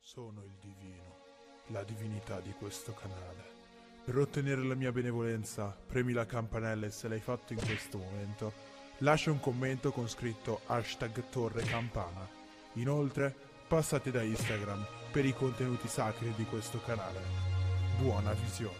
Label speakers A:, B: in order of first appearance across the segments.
A: Sono il divino, la divinità di questo canale. Per ottenere la mia benevolenza, premi la campanella e se l'hai fatto in questo momento, lascia un commento con scritto #torrecampana. Inoltre, passate da Instagram per i contenuti sacri di questo canale. Buona visione.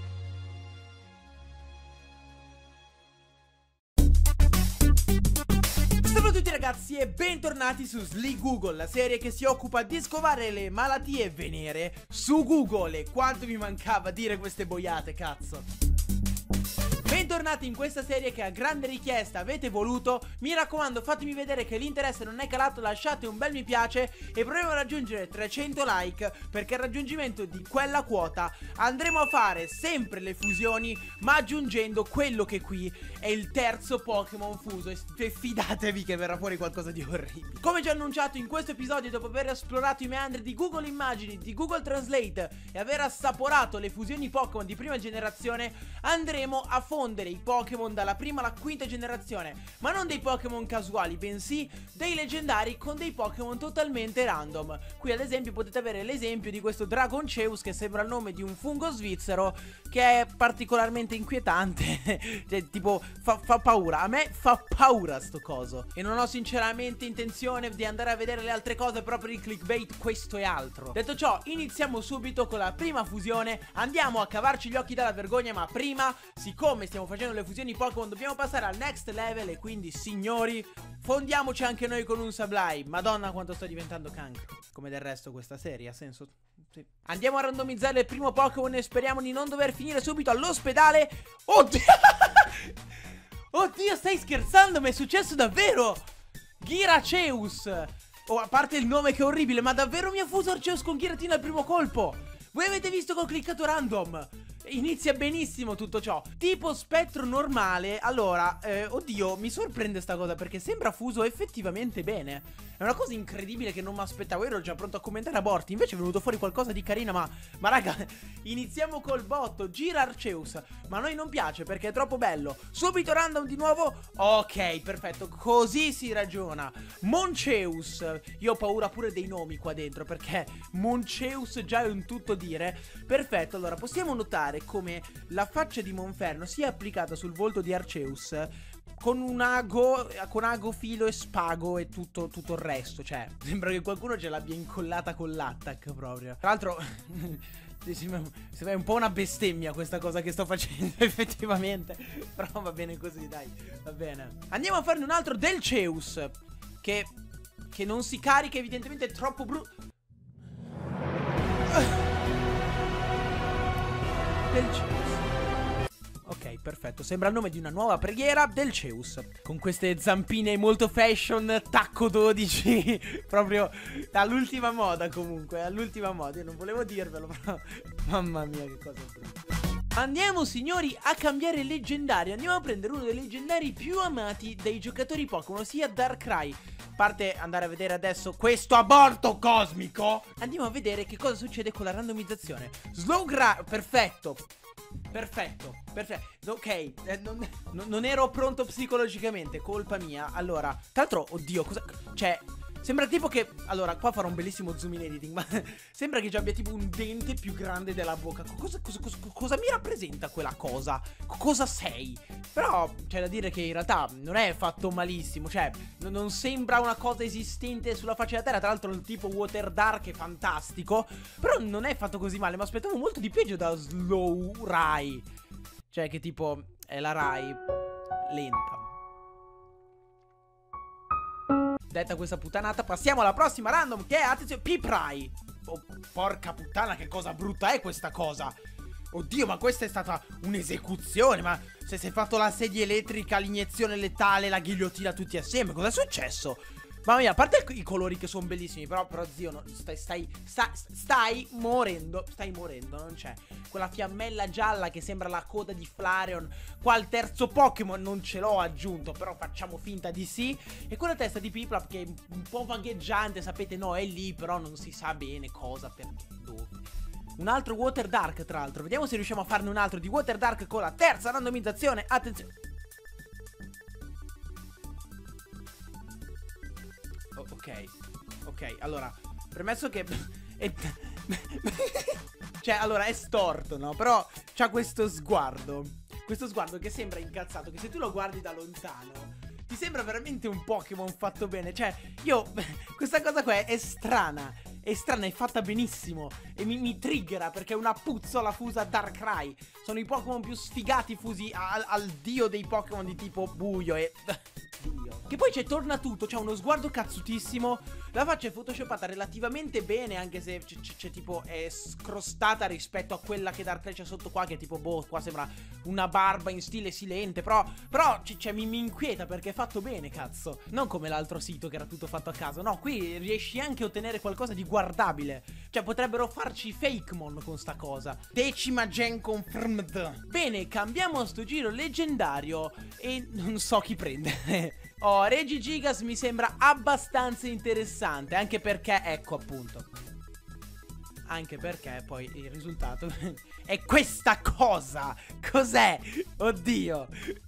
B: Salve a tutti ragazzi e bentornati su Sligoogle, la serie che si occupa di scovare le malattie venere su Google. E quanto mi mancava dire queste boiate, cazzo. Bentornati in questa serie che a grande richiesta avete voluto. Mi raccomando, fatemi vedere che l'interesse non è calato, lasciate un bel mi piace e proviamo a raggiungere 300 like, perché al raggiungimento di quella quota andremo a fare sempre le fusioni, ma aggiungendo quello che qui è il terzo Pokémon fuso. E fidatevi che verrà fuori qualcosa di orribile. Come già annunciato in questo episodio, dopo aver esplorato i meandri di Google Immagini, di Google Translate e aver assaporato le fusioni Pokémon di prima generazione, andremo a fondere i Pokémon dalla prima alla quinta generazione, ma non dei Pokémon casuali, bensì dei leggendari con dei Pokémon totalmente random. Qui ad esempio potete avere l'esempio di questo Dragonceus, che sembra il nome di un fungo svizzero, che è particolarmente inquietante. Cioè, tipo, fa paura. A me fa paura sto coso. E non ho sinceramente intenzione di andare a vedere le altre cose, però per il clickbait questo è altro. Detto ciò, iniziamo subito con la prima fusione. Andiamo a cavarci gli occhi dalla vergogna, ma prima, siccome stiamo facendo le fusioni Pokémon, dobbiamo passare al next level. E quindi, signori, fondiamoci anche noi con un Sublime. Madonna quanto sto diventando cancro. Come del resto questa serie ha senso. Sì. Andiamo a randomizzare il primo Pokémon e speriamo di non dover finire subito all'ospedale. Oddio. Oddio, stai scherzando? Mi è successo davvero. Giraceus. Oh, a parte il nome che è orribile, ma davvero mi ha fuso Arceus con Giratina al primo colpo. Voi avete visto che ho cliccato random? Inizia benissimo tutto ciò. Tipo spettro normale. Allora, oddio, mi sorprende sta cosa, perché sembra fuso effettivamente bene. È una cosa incredibile che non mi aspettavo. Io ero già pronto a commentare aborti, invece è venuto fuori qualcosa di carino. Ma raga, iniziamo col botto. Gira Arceus, ma a noi non piace perché è troppo bello. Subito random di nuovo. Ok, perfetto, così si ragiona. Monceus. Io ho paura pure dei nomi qua dentro, perché Monceus già è un tutto dire. Perfetto, allora possiamo notare come la faccia di Monferno sia applicata sul volto di Arceus con un ago, filo e spago e tutto il resto. Cioè, sembra che qualcuno ce l'abbia incollata con l'attack proprio. Tra l'altro sembra un po' una bestemmia questa cosa che sto facendo effettivamente. Però va bene così, dai, va bene. Andiamo a farne un altro del Ceus, che non si carica, evidentemente è troppo brutto. Del Ceus. Ok, perfetto, sembra il nome di una nuova preghiera. Del Ceus, con queste zampine molto fashion, tacco 12. Proprio all'ultima moda, comunque, all'ultima moda. Io non volevo dirvelo, però mamma mia che cosa brutta. Andiamo signori a cambiare leggendario. Andiamo a prendere uno dei leggendari più amati dei giocatori Pokémon, ossia Darkrai. A parte andare a vedere adesso questo aborto cosmico, andiamo a vedere che cosa succede con la randomizzazione. Slowgra, perfetto. Perfetto, perfetto. Ok, non ero pronto psicologicamente, colpa mia. Allora, tra l'altro, oddio, cosa... Cioè, sembra tipo che... Allora, qua farò un bellissimo zoom in editing, ma sembra che già abbia tipo un dente più grande della bocca. Cosa mi rappresenta quella cosa? Cosa sei? Però c'è da dire che in realtà non è fatto malissimo. Cioè, non sembra una cosa esistente sulla faccia della terra. Tra l'altro il tipo Water Dark è fantastico, però non è fatto così male. Ma aspettavo molto di peggio da Slowrai. Cioè che tipo è la Rai lenta. Detta questa puttanata, passiamo alla prossima random, che è, attenzione, Piprai. Oh, porca puttana, che cosa brutta è questa cosa. Oddio, ma questa è stata un'esecuzione. Ma se si è fatto la sedia elettrica, l'iniezione letale, la ghigliottina tutti assieme, cosa è successo? Mamma mia, a parte i colori che sono bellissimi, però zio, no, stai morendo. Stai morendo, non c'è. Quella fiammella gialla che sembra la coda di Flareon. Qua il terzo Pokémon non ce l'ho aggiunto, però facciamo finta di sì. E quella testa di Piplup che è un po' vagheggiante, sapete, no, è lì, però non si sa bene cosa, perché, dove. Un altro Water Dark, tra l'altro. Vediamo se riusciamo a farne un altro di Water Dark con la terza randomizzazione. Attenzione. Ok, allora, premesso che E... cioè, allora, è storto, no? Però c'ha questo sguardo che sembra incazzato, che se tu lo guardi da lontano ti sembra veramente un Pokémon fatto bene. Cioè, questa cosa qua è strana. È strana, è fatta benissimo. E mi triggera perché è una puzzola fusa Darkrai. Sono i Pokémon più sfigati fusi al dio dei Pokémon di tipo buio e... Dio. Che poi c'è Tornatutto, c'ha uno sguardo cazzutissimo. La faccia è photoshoppata relativamente bene, anche se c'è tipo è scrostata rispetto a quella che Darkrai c'è sotto qua, che è tipo, boh, qua sembra una barba in stile silente. Però mi inquieta perché è fatto bene, cazzo. Non come l'altro sito che era tutto fatto a caso. No, qui riesci anche a ottenere qualcosa di guardabile. Cioè, potrebbero farci Fakemon con sta cosa. 10ª gen confirmed. Bene, cambiamo a sto giro leggendario e non so chi prendere. Oh, Regigigas mi sembra abbastanza interessante, anche perché, ecco appunto, anche perché poi il risultato è questa cosa. Cos'è? Oddio.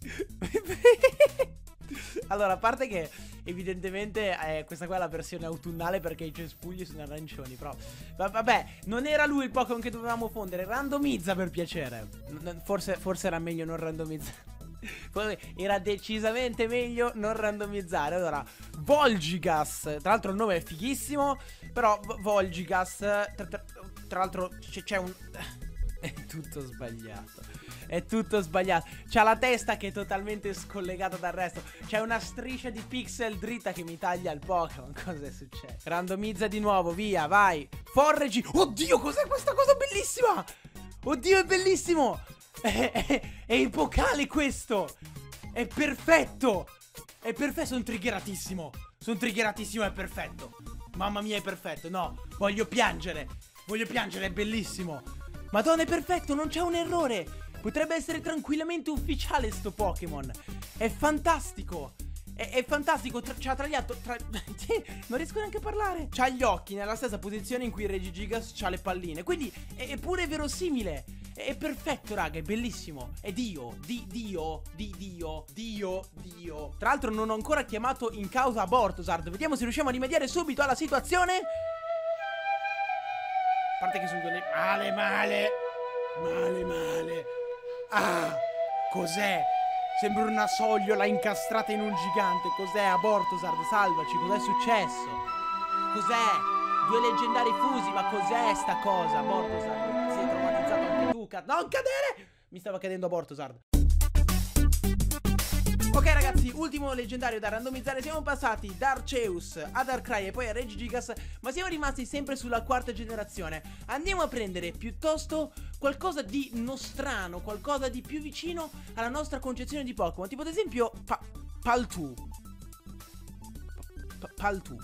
B: Allora, a parte che evidentemente questa qua è la versione autunnale perché i cespugli sono arancioni. Però vabbè, non era lui il Pokémon che dovevamo fondere. Randomizza, per piacere. Forse era meglio non randomizzare. Era decisamente meglio non randomizzare. Allora, Volgigas, tra l'altro il nome è fighissimo. Però Volgigas, tra l'altro c'è un... È tutto sbagliato. È tutto sbagliato. C'ha la testa che è totalmente scollegata dal resto. C'è una striscia di pixel dritta che mi taglia il Pokémon. Cos'è successo? Randomizza di nuovo, via, vai. Forregi. Oddio, cos'è questa cosa bellissima? Oddio, è bellissimo. È epocale questo. È perfetto. È perfetto, sono triggeratissimo. È perfetto. Mamma mia, è perfetto. No, voglio piangere, è bellissimo. Madonna, è perfetto, non c'è un errore. Potrebbe essere tranquillamente ufficiale sto Pokémon. È fantastico. È fantastico. C'ha tagliato non riesco neanche a parlare. C'ha gli occhi nella stessa posizione in cui Regigigas c'ha le palline. Quindi è pure verosimile. È perfetto, raga, è bellissimo. È Dio. Tra l'altro non ho ancora chiamato in causa Abortosard. Vediamo se riusciamo a rimediare subito alla situazione. A parte che sono due... Male. Ah, cos'è? Sembra una sogliola incastrata in un gigante. Cos'è, Abortosard? Salvaci, cos'è successo? Cos'è? Due leggendari fusi, ma cos'è sta cosa? Abortosard, sei traumatizzato anche tu, non cadere! Mi stava cadendo Abortosard. Ok ragazzi, ultimo leggendario da randomizzare. Siamo passati da Arceus ad Darkrai e poi a Regigigas, ma siamo rimasti sempre sulla 4ª generazione. Andiamo a prendere piuttosto qualcosa di nostrano, qualcosa di più vicino alla nostra concezione di Pokémon. Tipo ad esempio Paltu. Paltu.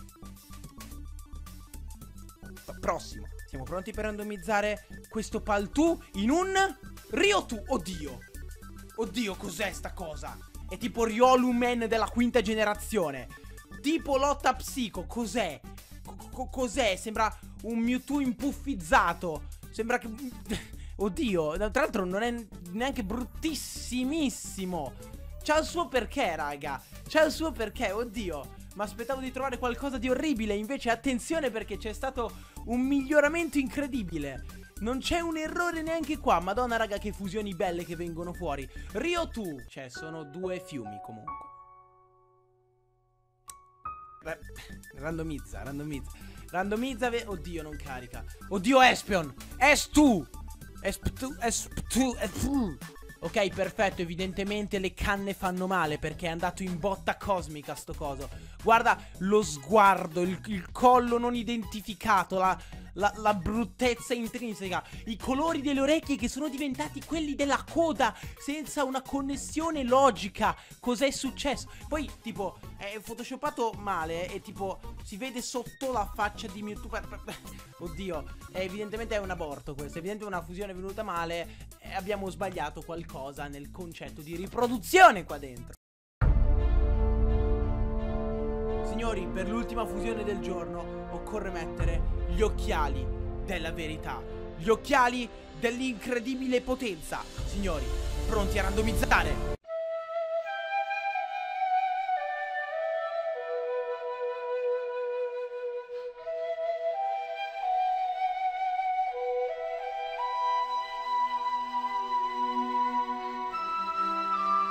B: Prossimo. Siamo pronti per randomizzare questo Paltu in un Riotu. Oddio, cos'è sta cosa? È tipo Riolumen della 5ª generazione. Tipo Lotta Psico. Cos'è? Cos'è? Sembra un Mewtwo impuffizzato. Sembra che... Oddio. Tra l'altro non è neanche bruttissimissimo. C'ha il suo perché, raga. C'ha il suo perché, oddio. Ma aspettavo di trovare qualcosa di orribile. Invece attenzione, perché c'è stato un miglioramento incredibile. Non c'è un errore neanche qua. Madonna raga, che fusioni belle che vengono fuori. Riotu. Cioè sono due fiumi comunque. Randomizza. Oddio, non carica. Oddio, Espeon. Ok, perfetto, evidentemente le canne fanno male perché è andato in botta cosmica sto coso. Guarda lo sguardo, il collo non identificato, la bruttezza intrinseca, i colori delle orecchie che sono diventati quelli della coda senza una connessione logica. Cos'è successo? Poi tipo è photoshoppato male e tipo si vede sotto la faccia di Mewtwo. Oddio, evidentemente è un aborto questo, evidentemente una fusione venuta male. Abbiamo sbagliato qualcosa nel concetto di riproduzione qua dentro. Signori, per l'ultima fusione del giorno occorre mettere gli occhiali della verità, gli occhiali dell'incredibile potenza. Signori, pronti a randomizzare?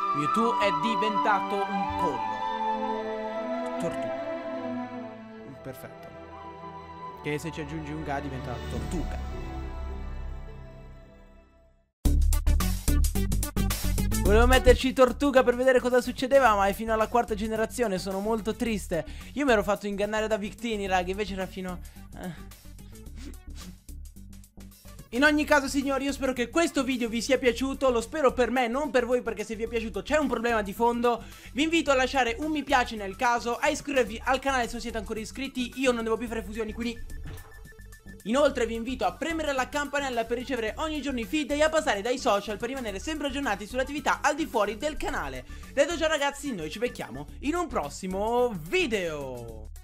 B: Mewtwo è diventato un pollo. Tortuga. Perfetto. Che se ci aggiungi un Ga diventa tortuga. Volevo metterci Tortuga per vedere cosa succedeva, ma è fino alla quarta generazione, sono molto triste. Io mi ero fatto ingannare da Victini, raga, invece era fino... In ogni caso, signori, io spero che questo video vi sia piaciuto. Lo spero per me, non per voi, perché se vi è piaciuto c'è un problema di fondo. Vi invito a lasciare un mi piace nel caso, a iscrivervi al canale se non siete ancora iscritti. Io non devo più fare fusioni, quindi... Inoltre vi invito a premere la campanella per ricevere ogni giorno i feed e a passare dai social per rimanere sempre aggiornati sulle attività al di fuori del canale. Detto ciò, ragazzi, noi ci becchiamo in un prossimo video.